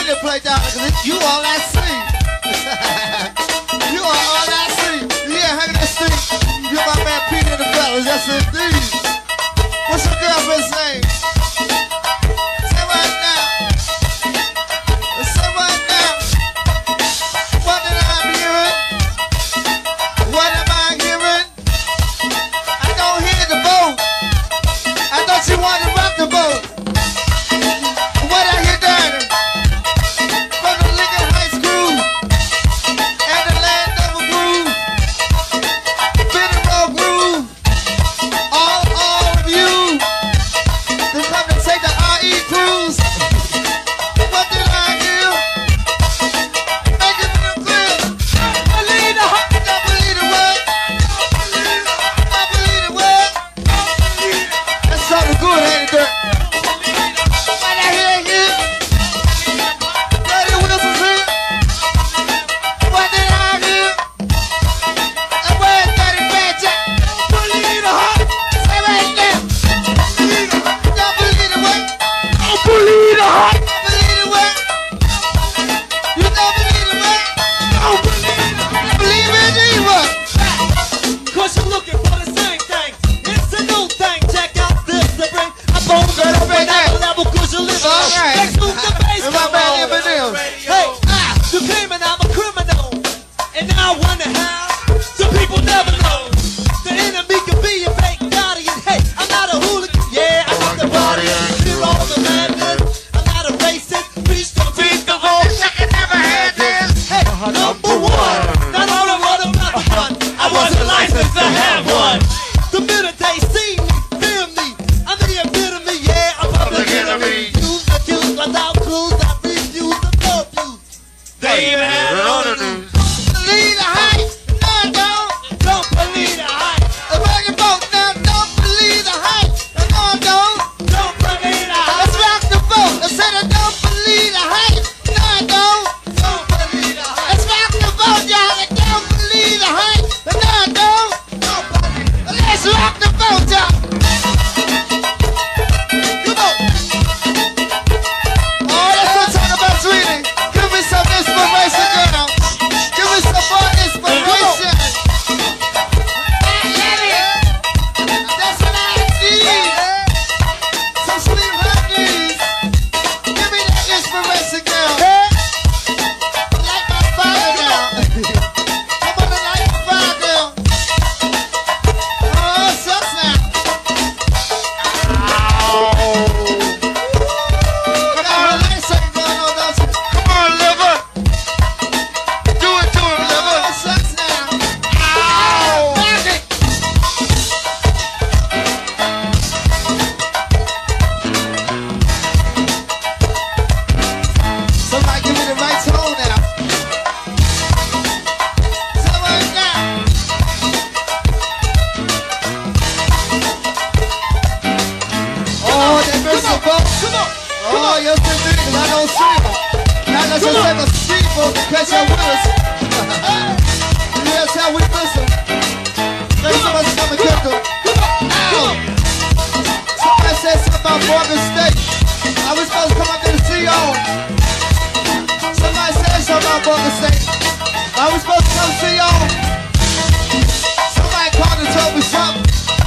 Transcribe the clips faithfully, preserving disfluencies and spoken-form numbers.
to play down because you all I see. You are all I see. Yeah, hanging that street. You're my man Peter and the fellas. That's indeed. What's your girlfriend's name? Say right now. Say right now. What did I hear? What am I hearing? I don't hear the boat. I thought you wanted to rock the boat. What I hear, Danny? From the Lincoln Heights crew and the land of a groove, Benny Roll groove. All, all of you to come to take the R E cruise. What did I hear? Make it real clear. Don't believe the heart. Don't believe the word. Don't believe the word. That's something good, ain't it, Dirt? What I hear here? Daddy Wilson's here. What did I hear? And where's Daddy Fat Jack? Don't believe the heart. Say right now. Don't believe the word. Don't believe the heart. Don't believe the word. You don't believe the word. Don't believe the heart. Believe in evil. Cause you're looking for the same thing. It's a new thing. Check out this to bring a bone to the another level cause you live All right. Let's move the bass. And my come man on. Eminem. Hey, ah, you claiming I'm a criminal. And now I wonder how the people never know. The enemy can be a fake guardian. Hey, I'm not a hooligan. Yeah, I got the body. Clear all the madness. I'm not a racist. Preach the preach the whole. Second never had this. Hey, number one. Not all I want about the fun. I wasn't licensed to have one. The minute they see me, feel me. I'm the epitome, yeah, I'm public enemy. Use the juice without clues. I refuse to love you. They even had it on the news. Believe the hype. No, I don't. Don't believe the hype. A fucking boat now. Don't believe the hype. No, I don't. Don't believe the Let's hype. rock the boat. I said I don't believe the hype. No, I don't. Don't believe the hype. Let's rock the boat, y'all. I don't believe the hype. No, I don't. Don't believe the hype. Let's rock the boat, y'all. Come on. Oh, let's go talk about Sweetie. Give me some inspiration, girl. Give me some more inspiration. That's what I need. Some sweet honeys. Give me that inspiration, girl. Like my fire now. I'm gonna light my fire, girl. Oh, sucks now. Come on, light something going on, don't you? Come on, liver. Do it to him, liver. Oh, sucks now. Ow. Back it. Somebody give me the right tone now. Somebody now. Oh, that girl's so bold. Come on. Oh, you're so big, I don't see him. Now let's just take a speedboat to catch your winners. That's how we miss them. Thanks so much for coming, Kendall. Ow! Somebody said something about Morgan State. I was supposed to come up to the C O. Somebody said something about Morgan State. I was supposed to come see y'all. Somebody called and told me something.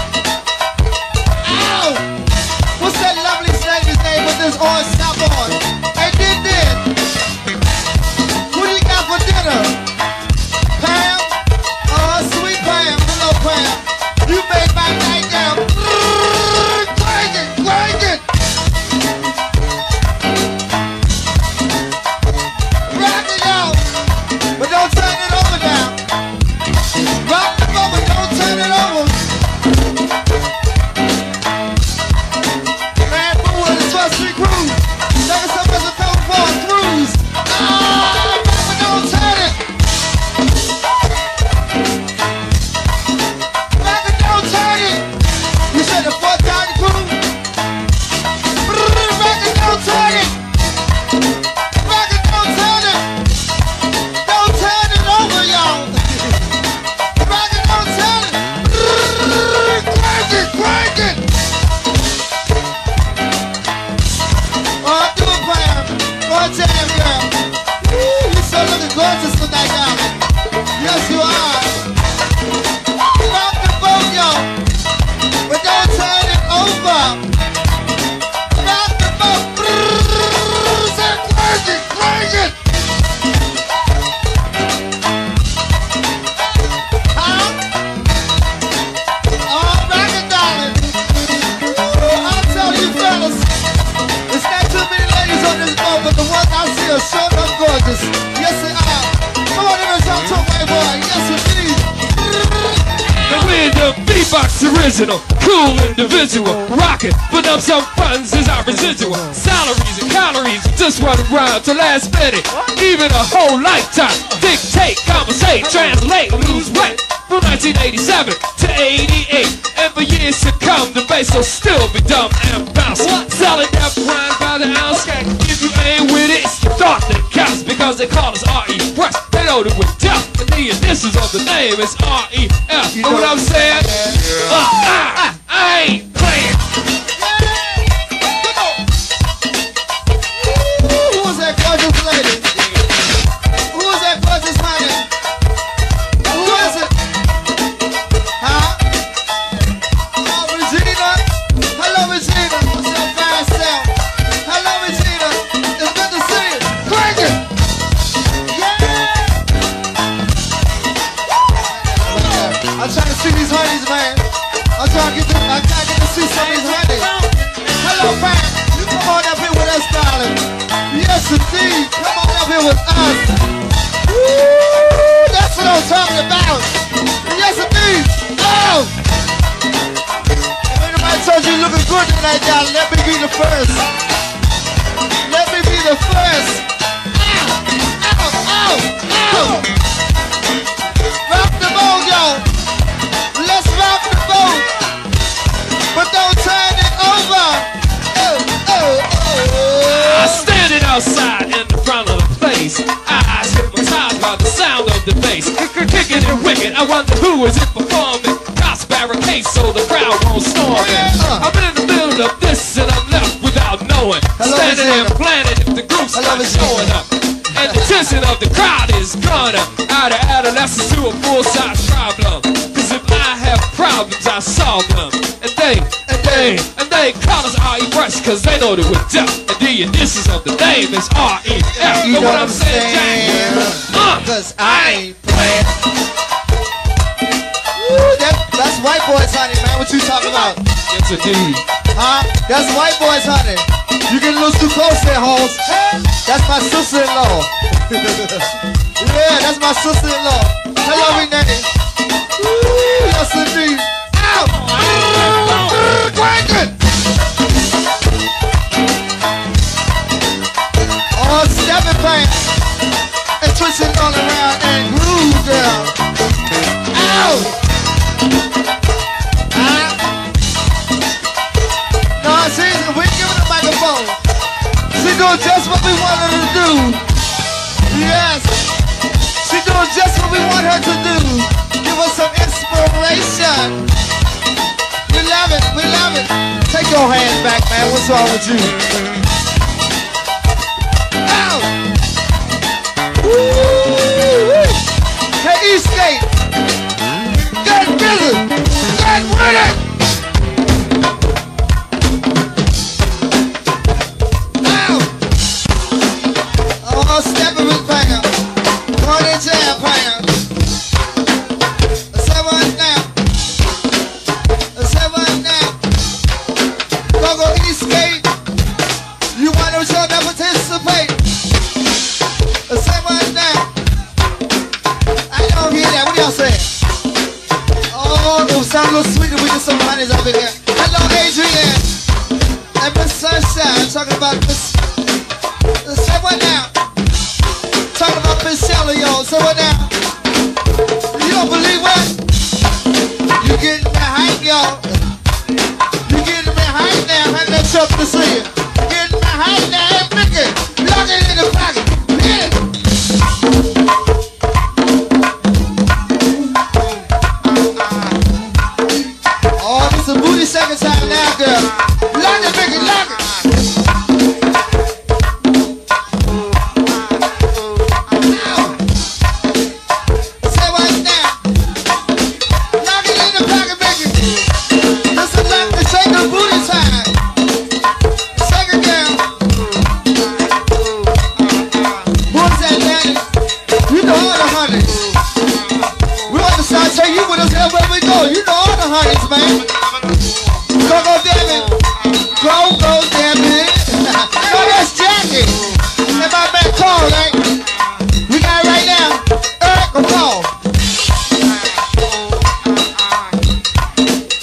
Ow! What's that lovely snake's name with this orange top on? Hey, did this. Who do you got for dinner? Pam? Oh, sweet Pam. Hello, Pam. You made my night now. Crank it, crank it. Rock it out. But don't turn it over now. Rock the boat, but don't turn it over. Rock's original, cool individual, rockin', but up some funds is our residual. Salaries and calories, just one rhyme to last minute, even a whole lifetime. Dictate, conversate, translate, lose weight. From nineteen eighty-seven to eighty-eight, and for years to come, the bass will still be dumb and bounce. Selling that wine by the ounce, if you ain't with it, it's the thought that counts, because they call us R E Press. They know that we're tough, and the initials of the name is R E F. You know what I'm saying? Uh, I, I ain't playing. Who was that gorgeous lady? Who was that gorgeous honey? Who is it? Huh? Oh, Regina? Hello, Regina. What's your fine self? Hello, Regina. It's good to see you. Crank it! I'm trying to see these honeys, man. I'm trying to get to, I'm trying to, get to see some of these honeys. Hello, Frank. You come on up here with us, darling. Yes, indeed. Come on up here with us. Woo! That's what I'm talking about. Yes, indeed. Oh! If anybody told you you're looking good tonight, darling, let me be the first. Let me be the first. Ow! Ow! Ow! Ow! Rock the boat, y'all. Let's rock the boat, but don't turn it over. Oh, oh, oh. I standing outside in the front of the place, eyes hypnotized by the sound of the bass. Kicking and wicked, I wonder who is it performing. Cops barricade so the crowd won't storm it. I've been in the middle of this and I'm left without knowing. Hello, standing there Regina. planning if the group's Hello, not Regina. showing up. And the tension of the crowd is gone up. Out of adolescence to a full-size problem. Cause if I have problems, I solve them. And they, and they, and they call us R E Fresh, cause they know that we're deaf. And the initials of the name is R E F. You Know know what I'm saying, Jack? Uh, Cause I ain't playing. Woo, that, that's white boys, honey, man. What you talking about? Yes, indeed. Huh? That's white boys, honey. You get a little too close there, hoes. That's my sister-in-law. Yeah, that's my sister-in-law. Hello, Renee. Woo, yes, indeed. Ow! Ow! Crank it! Oh, stepping pants. And twisting all around and groove, girl. Ow! Ah! No, see, we giving the microphone. She doing just what we want her to do. Yes. She doing just what we want her to do. Give us some inspiration. We love it. We love it. Take your hands back, man. What's wrong with you? Ow! Woo! Hey, Eastgate. Get busy. Get with it. Oh, stepping with pound. Party jam pound. Seven now. Seven now. Go go Eastgate. You want to show that participate. Seven now. I don't hear that. What y'all say? Oh, it sound a little sweeter. We get some honeys over here. Hello, Adrian. And Miss Sunshine. Talking about Miss. Say what now? Talking about Miss Shelly, y'all. Say what now? You don't believe what? You getting behind, y'all. You getting behind now. Have that something to see you. Getting behind now. Hey, Mickey. Lock it in the pocket. Hit it. Oh, this is a booty second time now, girl. Lock it, Mickey. Lock it. Man. Go, go, David. Go, go, David. No, that's Jackie. And my man Carl, right? We got it right now. Eric or Paul?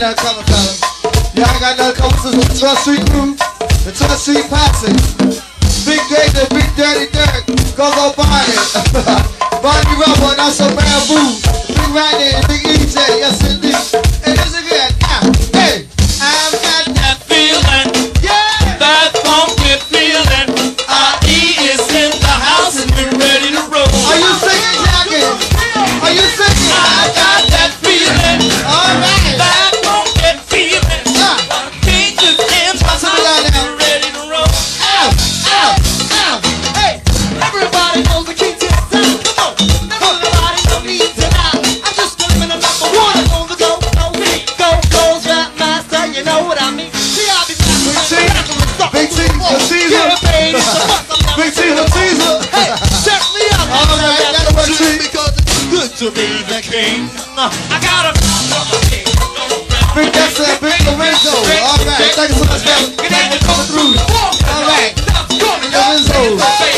nothing coming, fellas. Y'all ain't got nothing coming since the twelfth Street crew, the twelfth Street Posse. Big David, Big Dirty Dirk, Go Go Barney, Barney Rubber, and also Bamboo, Big Rodney, and Big E J, yes indeed. And this again, now, hey, I've got that feeling, yeah, that funky feeling. R E is in the house and we're ready to roll. Are you singing, Jackie? Are you singing? I got that feeling, all right, that funky feeling. Uh, King is in the house and we're ready to roll. Ow, ow, ow, hey, everybody knows the key to the sound. Come on, everybody knows me tonight. I'm just living a number one on the go, go, go, goes rap master. You know what I mean? See, I'll be back with a Big T, the Caesar. Big T, the Caesar. Hey, check me out. All right, that's what you because it's good to be the king. I got a Big Dexter, Big Lorenzo. All right, thank you so much, man. Thank you for coming through. All right, Lorenzo.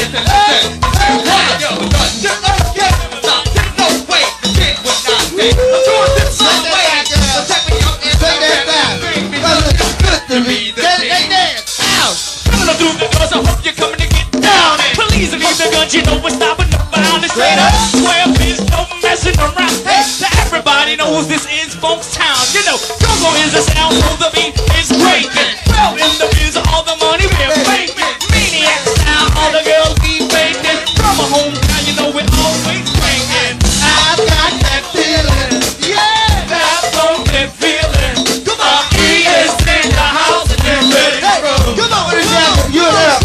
You know we're stopping the violence straight up. Square biz, no messing around. Hey, so everybody knows this is Funk's town. You know, go-go is a sound, so the beat is breaking. Well, in the biz, all the money we're making. Maniac style, all the girls be faking. From a hometown, you know we're always bringing. I've got that feeling, yeah, that funky feeling. Come on, he is in the house and they're ready to roll. Come on, you're there.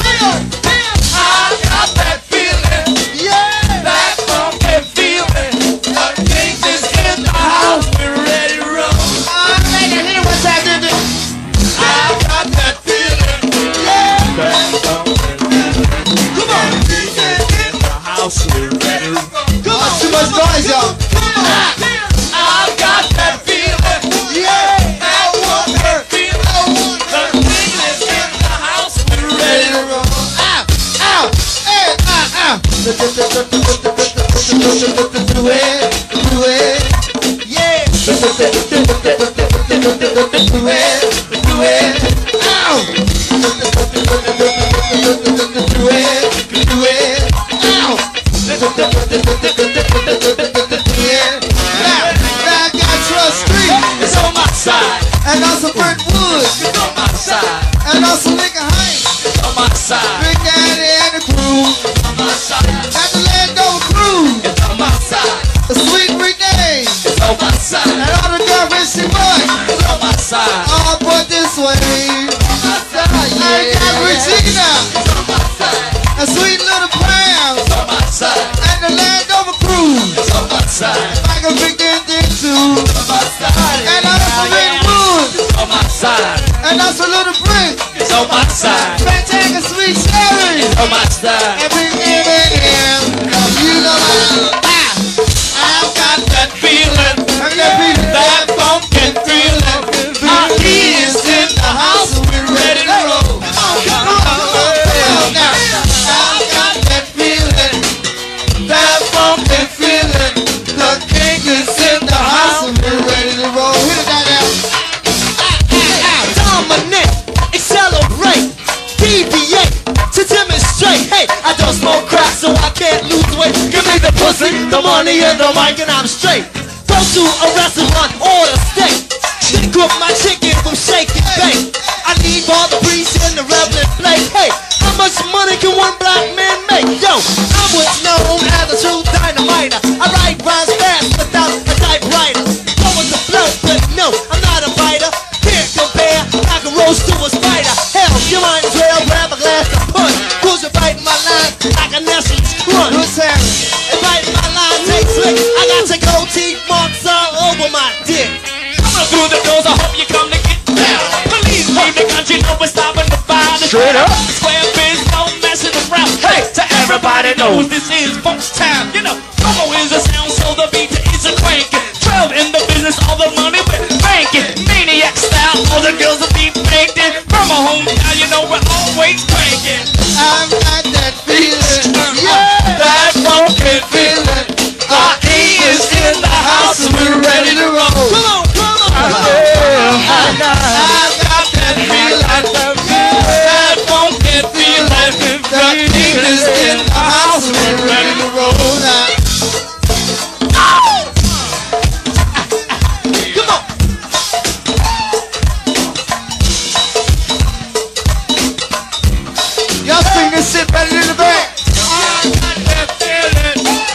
Noise, y'all. I've got that feeling. Yeah, I want that feeling. The king is in the house. We're ready to roll. Ow, ow, hey, ow, ow. Do it, do it, yeah. Do it, do it. Ow. Do it, do it. Ow. Now, now I got Trust Street. It's on my side. And also Brentwood. It's on my side. And also Lincoln Heights. It's on my side. Big Daddy and the crew. It's on my side. At the Landover crew. It's on my side. The Sweet Renee. It's on my side. And all the girl Richie Boy. It's on my side. All but this way. It's on my side. Yeah. I got Regina. It's on my side. And Sweet Little Pam. It's on my side. And the Landover crew. It's on my side. I can pick in there too. It's on my side. And I'm from Linwood. It's on my side. And that's a Little Brick. It's on my side. Fantastic Sweet Sherry. It's on my side. And Big M and M. You know I, I've got that feeling. I've got that feeling. That funky feeling. Our key is in the house and we're ready to roll. Come on, come on, come on. Now, I've got that feeling. That funky feeling. The king is in the house and we're ready to roll. Hit that out. Dominate, accelerate, deviate to demonstrate. Hey, I don't smoke crack so I can't lose weight. Give me the pussy, the money, and the mic, and I'm straight. Go to a restaurant, order steak. Cook my chicken from shake and bake. I need all the grease and the relevant plate. Hey, how much money can one black man make? Yo, I was known as a true dynamiter. I write rhymes fast without a typewriter. Go with the flow, but no, I'm not a fighter. Can't compare, I can roast to a spider. Hell, you might as well grab a glass of punch. Who's biting my line like a Nestle's crunch? Who's having? And biting my line takes slick. I got your gold teeth marks all over my dick. Through the doors, I hope you come to get down. Police leave the country, no one's stopping the fire. Straight up. Square biz, no messing around. Hey, to everybody knows this is Funk's town. You know, go-go is a sound, so the beat is a cranking. Twelve in the business, all the money we're banking. Maniac style, all the girls will be painted. From a hometown, you know we're always cranking. I've got that feeling, yeah, that funky feeling. R E is in the house and we're ready to roll. Come on, come on. Yeah. Ready in the back. I got that feeling.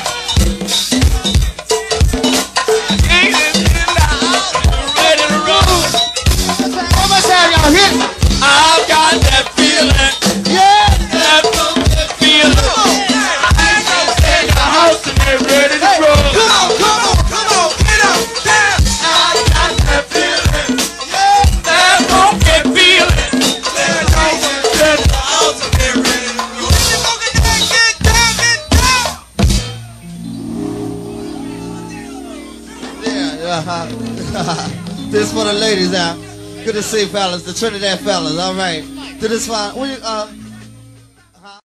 Jesus in the house, ready to roll. One more time, y'all hit it. I've got that feeling. Yeah. That funky feeling. I got that in the house and they're ready to roll. Come on, come on, come on, get up, dance. I got that feeling. That funky feeling. They're ready in the house and they're ready to roll. Get down, get down. Yeah, uh-huh. This for the ladies out. Good to see fellas, the Trinidad fellas, all right. To this one, what you, uh,